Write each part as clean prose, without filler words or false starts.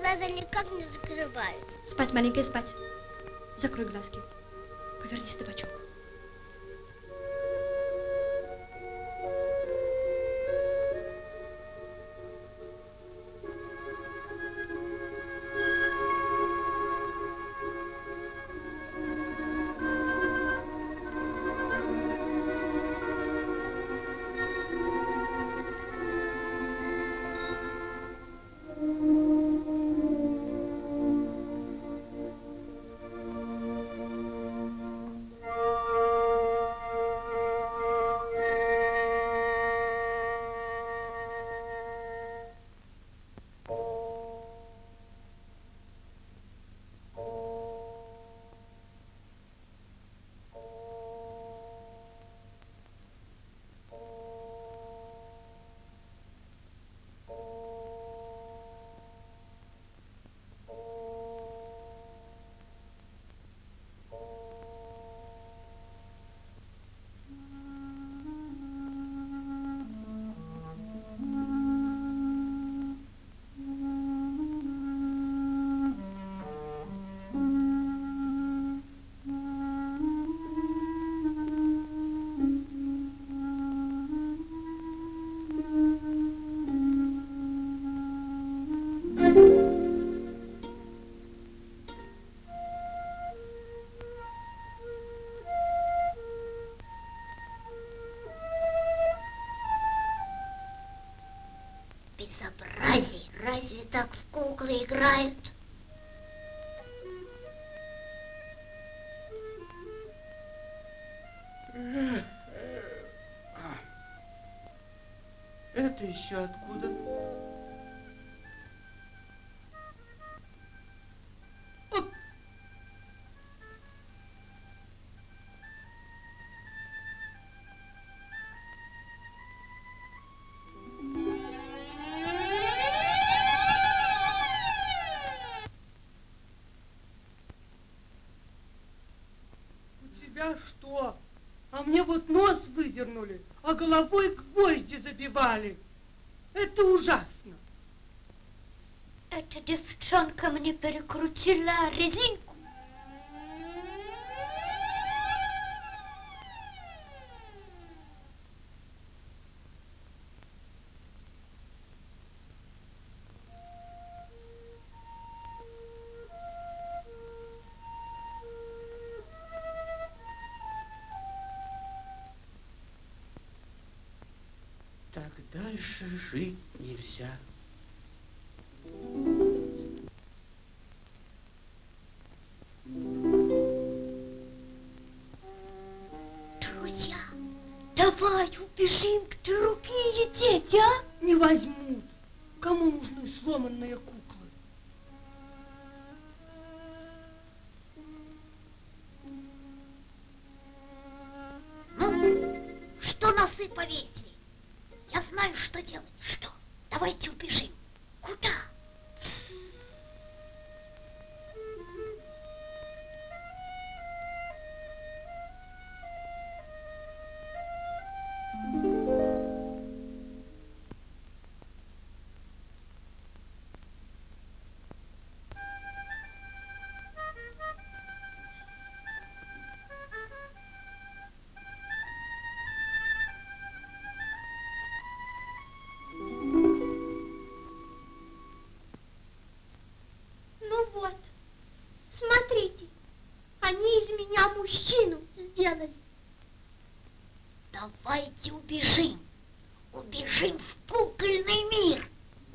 глаза никак не закрываются. Спать, маленькая, спать. Закрой глазки. Повернись на бочок. Безобразие! Разве так в куклы играют? Это еще откуда? Что? А мне вот нос выдернули, а головой гвозди забивали. Это ужасно. Эта девчонка мне перекрутила резинку. Так дальше жить нельзя. Друзья, давай убежим к другие дети, а? Не возьмут. Кому нужны сломанные куклы? Ну, что носы повесили? Я знаю, что делать. Что? Давайте убежим. Куда? Смотрите, они из меня мужчину сделали. Давайте убежим. Убежим в кукольный мир.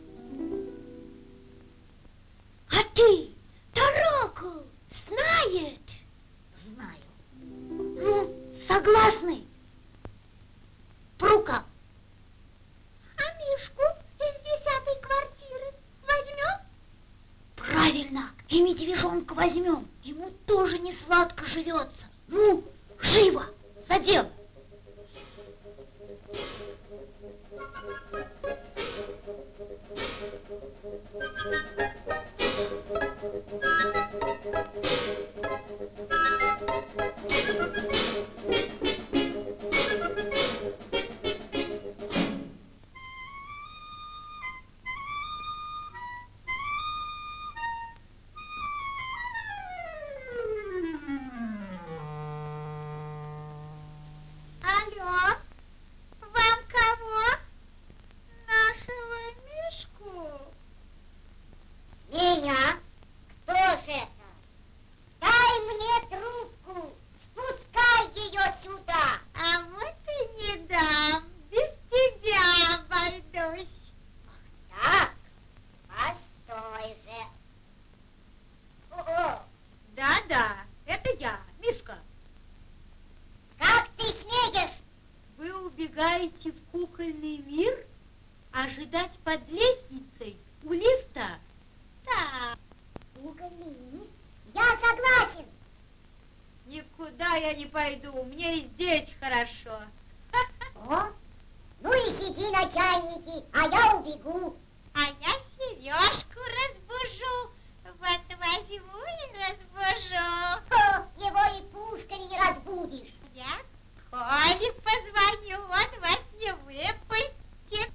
А ты дорогу знаешь? Знаю. Ну, согласны? Прука. А Мишку из 10-й квартиры возьмем? Правильно, и медвежонка возьмем. Ему тоже не сладко живется. Ну, живо, за дело. удивительный мир ожидать под лестницей у лифта? Да. Угли. Я согласен. Никуда я не пойду, мне и здесь хорошо. О, ну и сиди, начальники, а я убегу. А я Сережку разбужу. Вот возьму и разбужу. О, его и пушками не разбудишь. Я Коле позвоню, он вас не выпустит.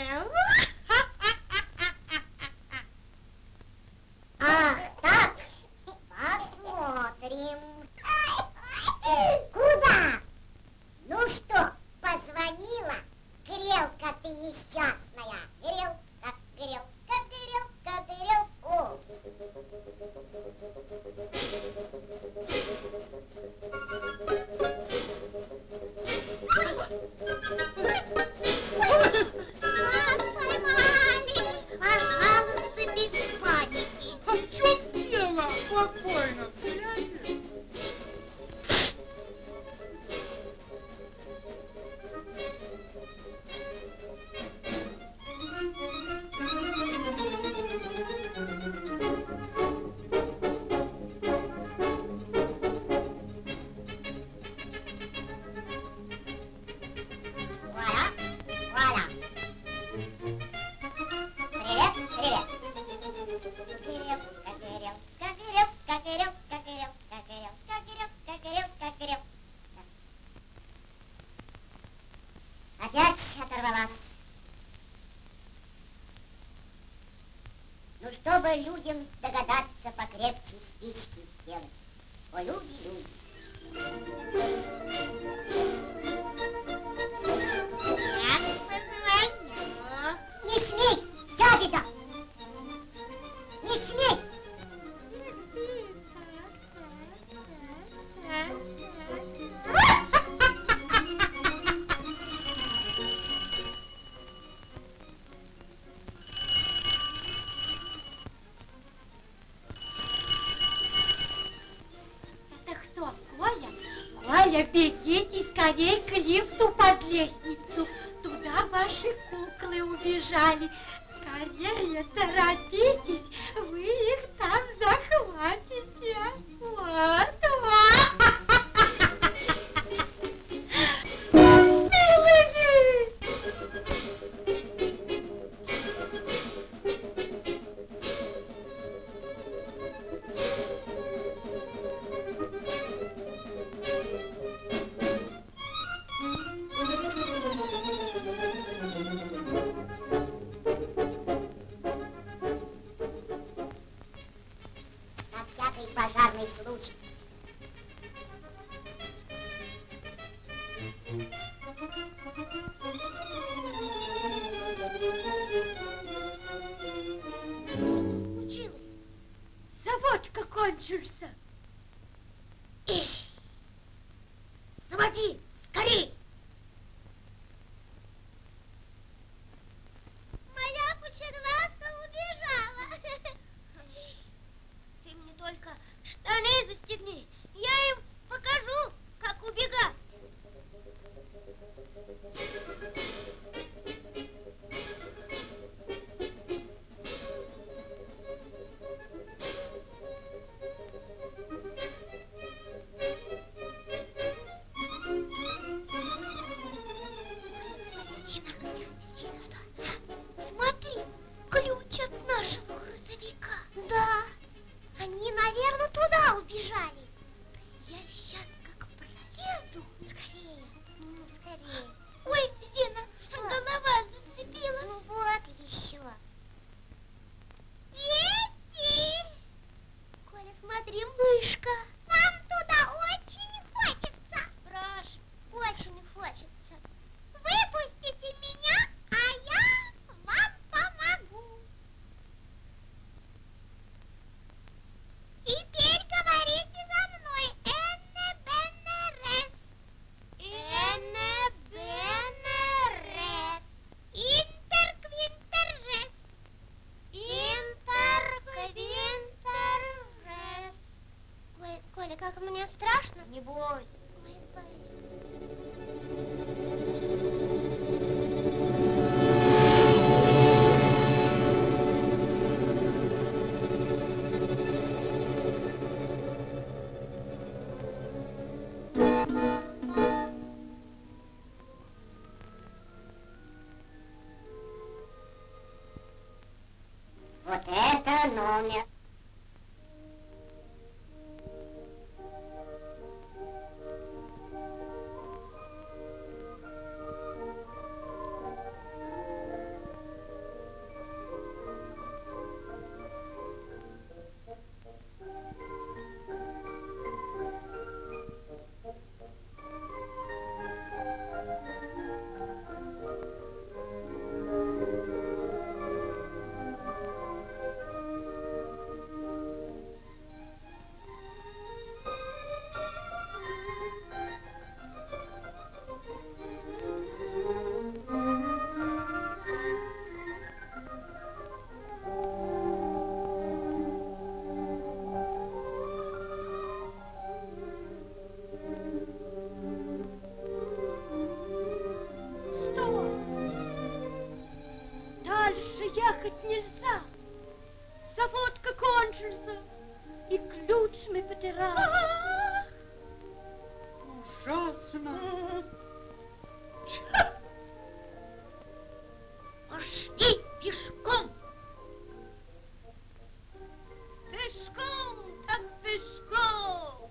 Ах, так, посмотрим. Куда? Ну что, позвонила? Грелка ты несчастная. Грелка, грелка, грелка, грелка. О! Нас поймали. Пожалуйста, без паники. А в чем дело? Спокойно, глядя. Вуаля, вуаля. Привет, привет. Грелка, грелка, грелка, грелка, грелка, грелка, грелка, грелка, грелка. Опять оторвалась. Ну, чтобы людям догадаться покрепче спички сделать. О, люди, люди. Я позвоню. Не смей, ябеда! Не смей! Это кто, Коля? Коля, бегите скорей к лифту под лестницу. Туда ваши куклы убежали. Скорее, торопитесь, вы их там захватите. Вот, вот. Милые! На всякий пожарный случай. Что случилось? Заводка кончился. Эх! Заводи, скорей! Моя пучеглазка убежала. Ты мне только штаны застегни. Я им покажу, как убегать. доме. Ехать нельзя. Заводка кончился, и ключ мы потеряли. Ужасно. Пошли пешком. Пешком, так пешком.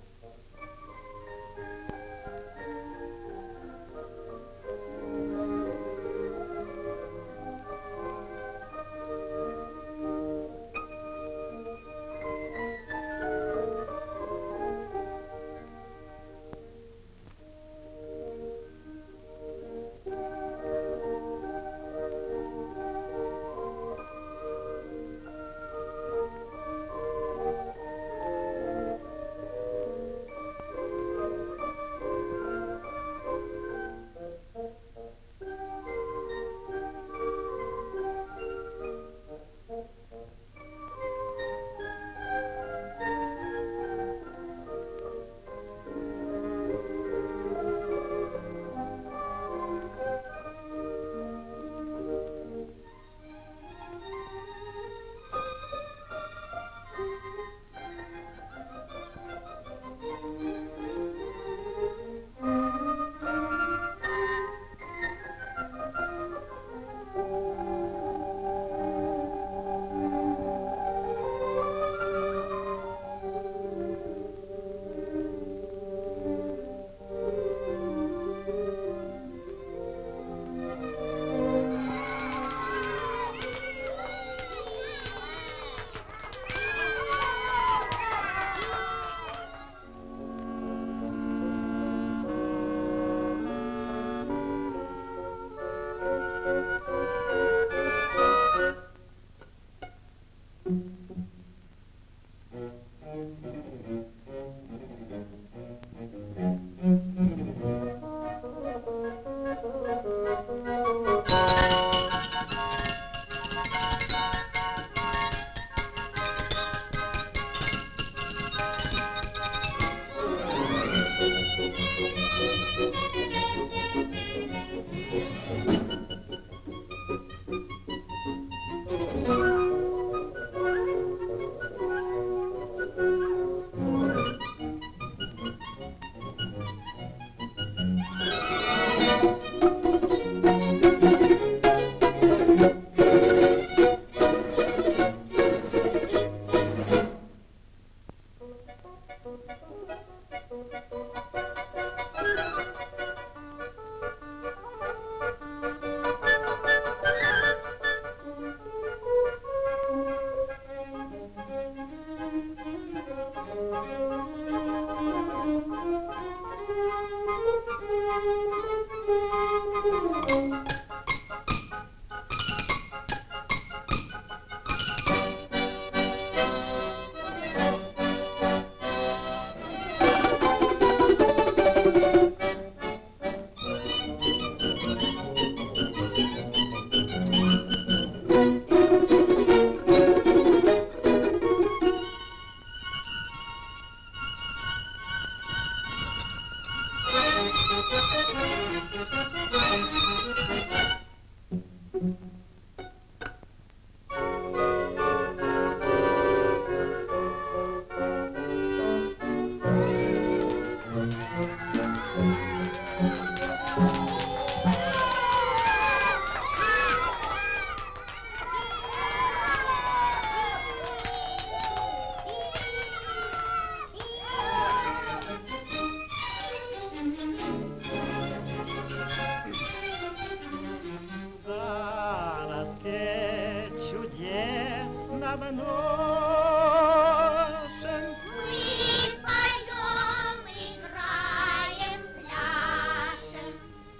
носом. Мы поем, играем, пляшем.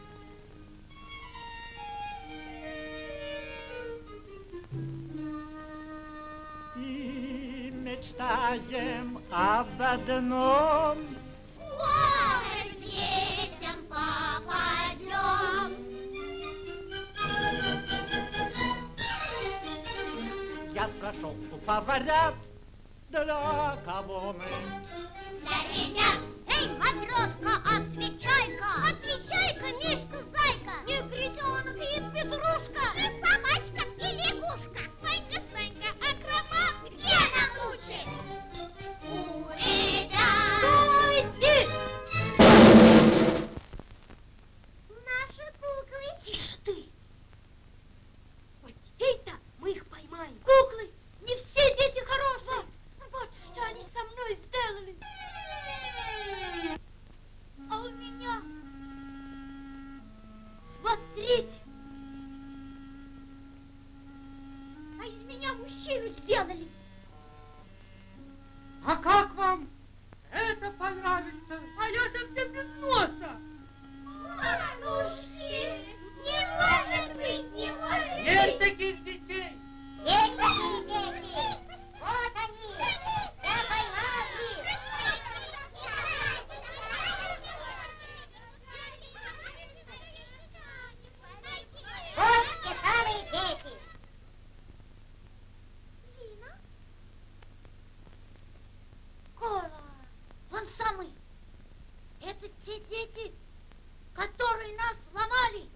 И мечтаем об одном. Скорым детям попадем. Я спрашивал у поварят, для кого мы? Для ребят. Эй, матрешка, отвечай-ка! Отвечай-ка, Мишка, зайка! Негритенок и петрушка! И собачка, и лягушка! Санька, Санька, акрома, где нам лучше? У ребят! Стойте! Наши куклы! Тише ты! Вот теперь-то мы их поймаем. Куклы! Не все дети хорошие! Вот что они со мной сделали! А у меня... Смотрите! А из меня мужчину сделали! А как вам это понравится? А я совсем без носа. Мужчина! Не может быть, не может быть! Есть таких детей. Есть такие дети! Вот они! Я поймал их! Вот те самые дети! Лина? Кола! Он самый! Это те дети, которые нас сломали!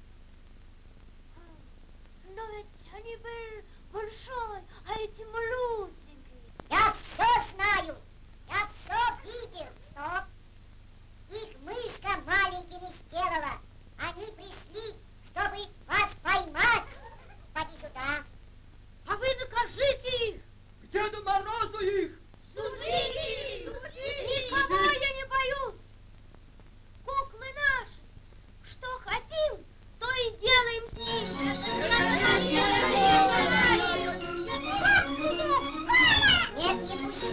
Но ведь они были большой, а эти малюсенькие. Я все знаю, я все видел. Стоп. Их мышка маленькими сделала. Они пришли, чтобы вас поймать. Поди сюда. А вы накажите их. К Деду Морозу их. Судите! Никого я не боюсь. Куклы наши. Что хотим, то и делаем с ними. Нет, не пущу.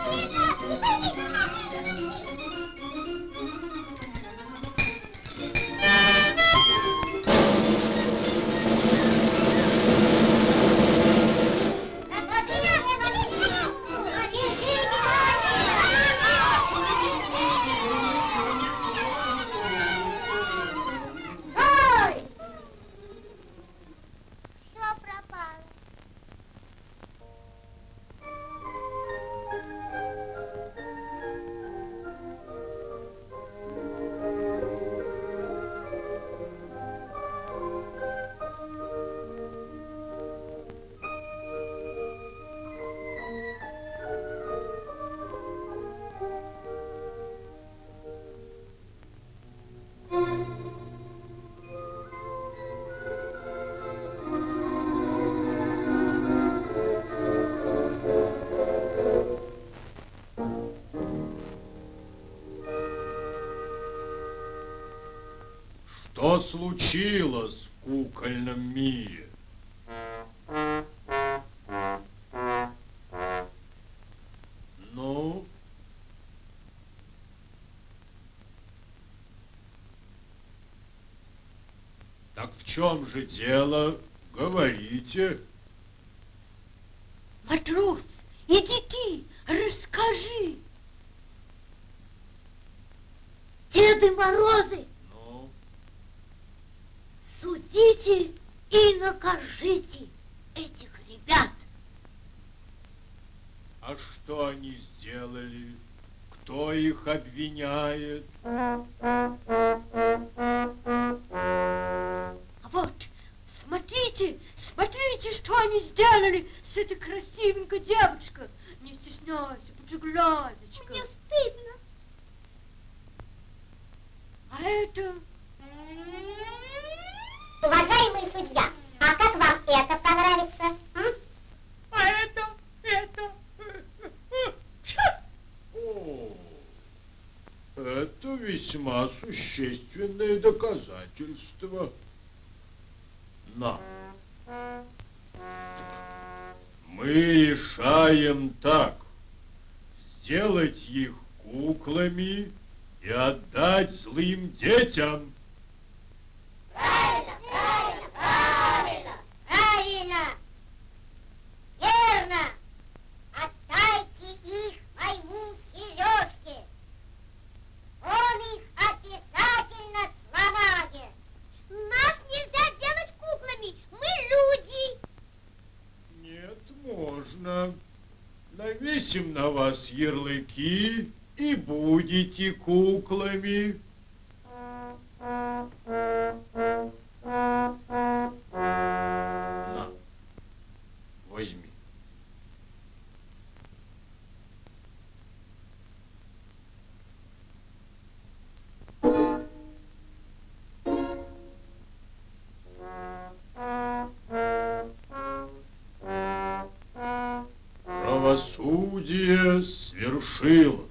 Все пропало. Что случилось в кукольном мире? Ну? Так в чем же дело? Говорите. Матрос, иди ты, расскажи. Деды Морозы, Ну? судите и накажите этих ребят. А что они сделали? Кто их обвиняет? А вот, смотрите, смотрите, что они сделали с этой красивенькой девочкой. Не стесняйся, пучеглазочка. Мне стыдно. А это... Уважаемый судья, а как вам это понравится? А это... О, это весьма существенное доказательство. На. Мы решаем так. Сделать их куклами и отдать злым детям. Правильно, правильно, правильно, правильно. Верно. Отдайте их моему Сережке. Он их обязательно сломает. Нас нельзя делать куклами, мы люди. Нет, можно. Навесим на вас ярлыки и будете куклами. На, возьми. Правосудие свершилось.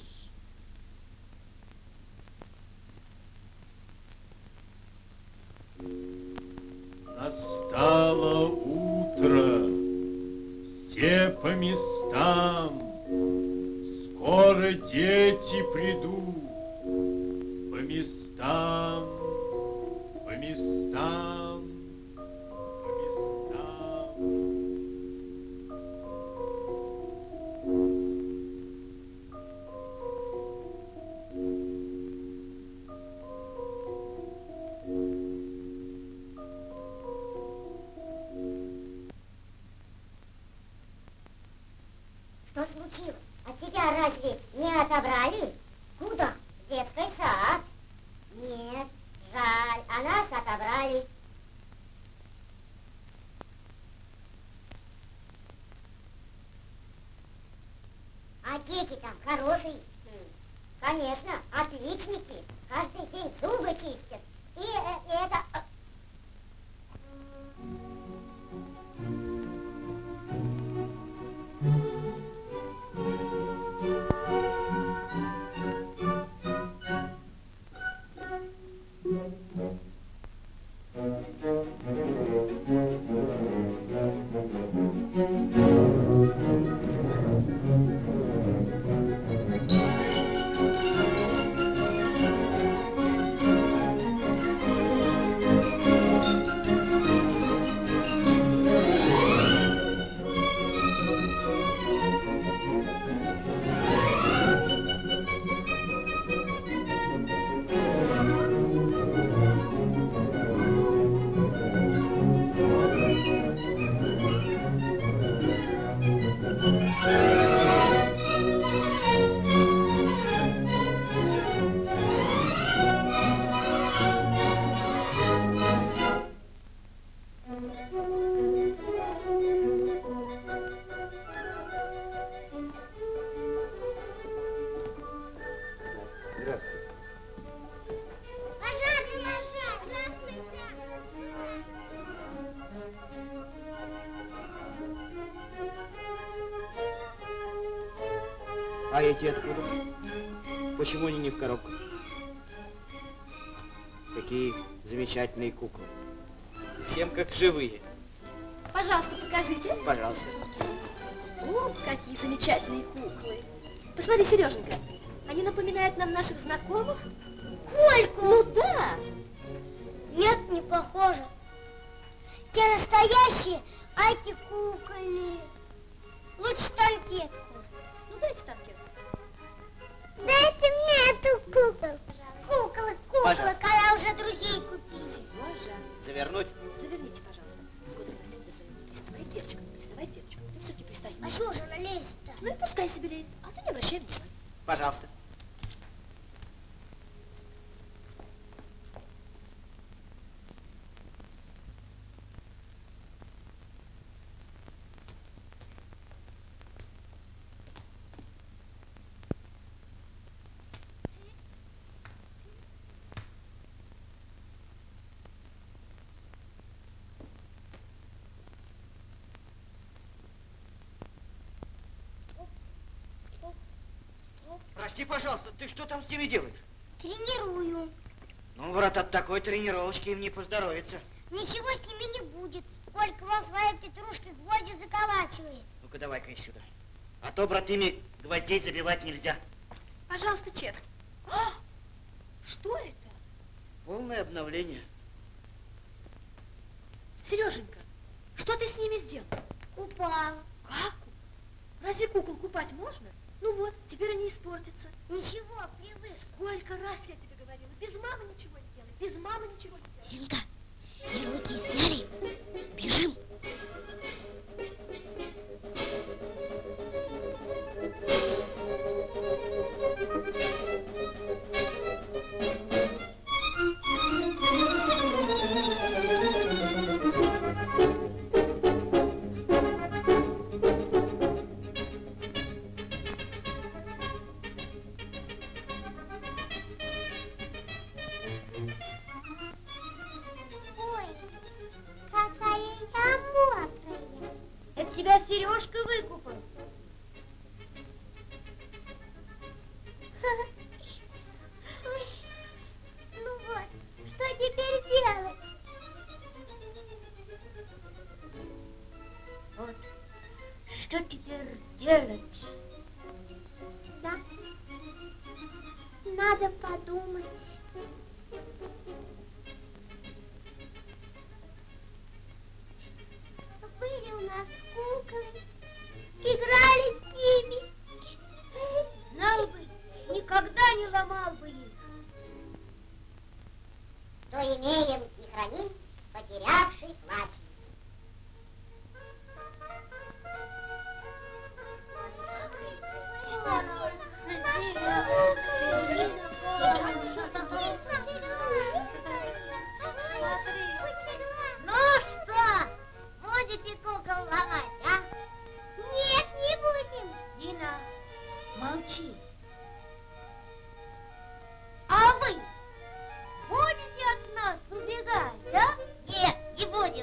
Настало утро, все по местам, скоро дети придут, по местам, по местам, по местам. Что случилось? А тебя разве не отобрали? Куда? В детский сад. Нет, жаль, а нас отобрали. А дети там хорошие? Конечно, отличники. Каждый день зубы чистят. И это... А эти откуда? Почему они не в коробках? Какие замечательные куклы. Всем как живые. Пожалуйста, покажите. Пожалуйста. О, какие замечательные куклы. Посмотри, Сереженька, они напоминают нам наших знакомых. Кольку! Ну да. Нет, не похоже. Те настоящие, а эти кукольные. Лучше танкетку. Ну дайте танкетку. Дайте мне эту куколку. Куколок, Пожалуйста. когда уже другие купили. Сережа, Завернуть? заверните, пожалуйста. Приставай, деточка, приставай, деточка. Ты все-таки пристань. А что же она лезет-то? Ну и пускай себе лезет, а ты не обращай внимания. Пожалуйста. Прости, пожалуйста, ты что там с ними делаешь? Тренирую. Ну, брат, от такой тренировочки им не поздоровится. Ничего с ними не будет. Колька вон своей петрушкой гвозди заколачивает. Ну, Ну-ка, давай-ка сюда. А то, брат, ими гвоздей забивать нельзя. Пожалуйста, Чет. А, что это? Полное обновление. Сереженька, что ты с ними сделал? Купал. Как? Разве кукол купать можно? Ну вот, теперь они испортятся. Ничего, привык. Сколько раз я тебе говорила, без мамы ничего не делай, без мамы ничего не делай. Зинка, ярлыки сняли. Бежим. Тебя Сережка выкупал. Ну вот, что теперь делать? Вот, что теперь делать? Да, надо подумать. Были у нас куклы, играли с ними. Знал бы, никогда не ломал бы их. То имеем и храним, потерявший плачем. Ну что, будете кукол ломать, а? Нет, не будем. Зина, молчи. А вы? Будете от нас убегать, да? Нет, не будем.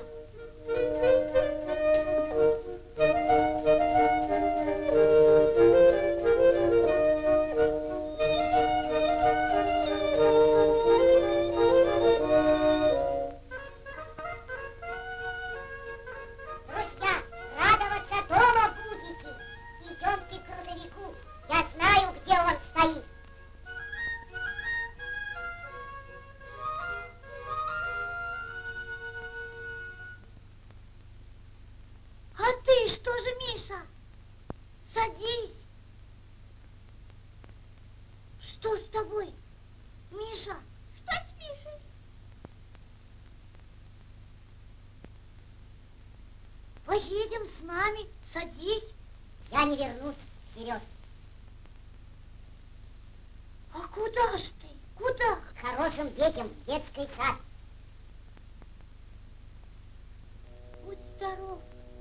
Друзья, радоваться дома будете. Идемте к грузовику. Я знаю, где он стоит. А ты что же, Миша? Садись. Что с тобой, Миша? Что с Мишей? Поедем с нами. Садись. Я не вернусь, Сереж. А куда ж ты? Куда? К хорошим детям в детский сад. Будь здоров.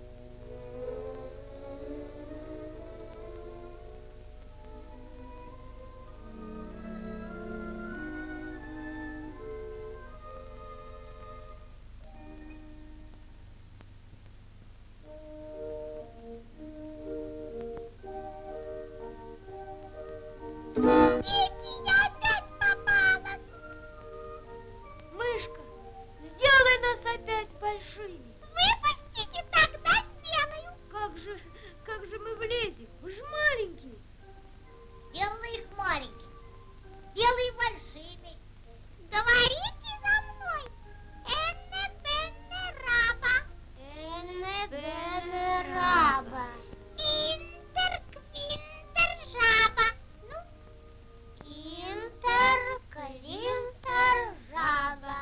Дети, я опять попалась. Мышка, сделай нас опять большими. Выпустите, тогда сделаю. Как же мы влезем? Мы же маленькие. Сделай их маленькими. Делай большими. Говорите за мной. Энне-бенне раба. Энне-бенне раба. Интер-квинтер жаба. Ну, интер-квинтер жаба.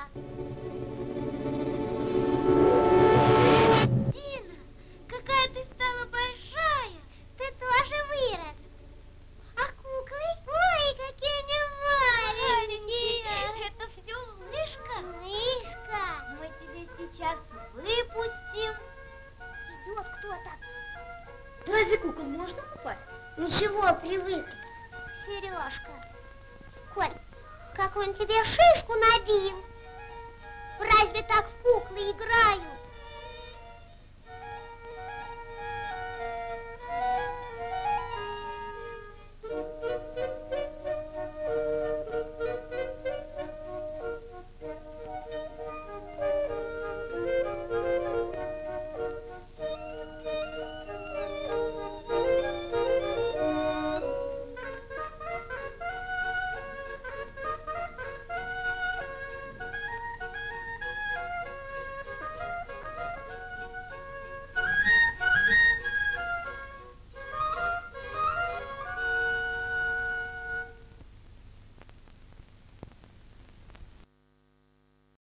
Дина, какая ты стала большая. Ты тоже вырос. А куклы? Ой, какие они маленькие. Это все мышка. Мышка. Мы тебя сейчас выпустим. Идет кто-то. Да разве кукол можно купать? Ничего, привык. Сережка. Коль, как он тебе шишку набил? Разве так в куклы играют?